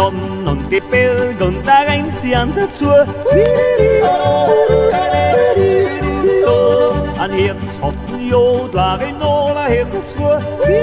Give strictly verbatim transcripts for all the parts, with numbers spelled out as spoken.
Sonne und die Berge und da rennt sie an dazu. An Herzhaften Jodler in Ola herkommt vor.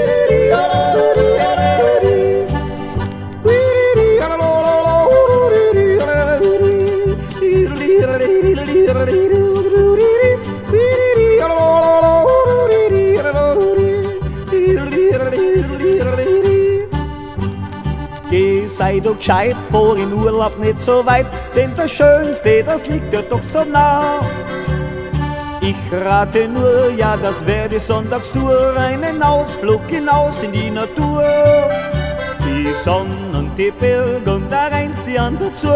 Geh, sei doch gescheit, vor in Urlaub nicht so weit, denn das Schönste, das liegt dir doch so nah. Ich rate nur, ja, das wär die Sonntagstour, einen Ausflug hinaus in die Natur. Die Sonne und die Berge und da rennt sie an dazu.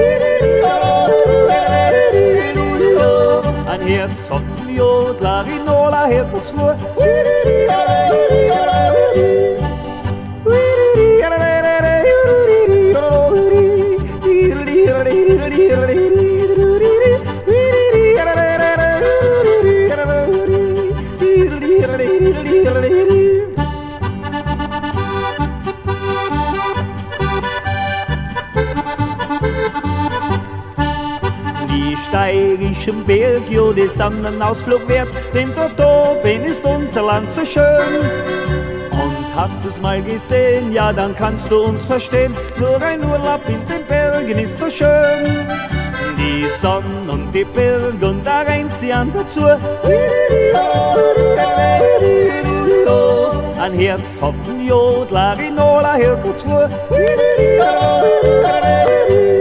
Ein herzhaften Jodler in Ola herkommt's vor. Die steirischen Berge, jo, die sind ein Ausflug wert, denn dort oben ist unser Land so schön. Und hast du's mal gesehen, ja, dann kannst du uns verstehen, nur ein Urlaub in den Bergen ist so schön. Die Sonne und die Berge und da rennt sie an dazu. Ein herzhaften Jodler in Ola herkommt's vor.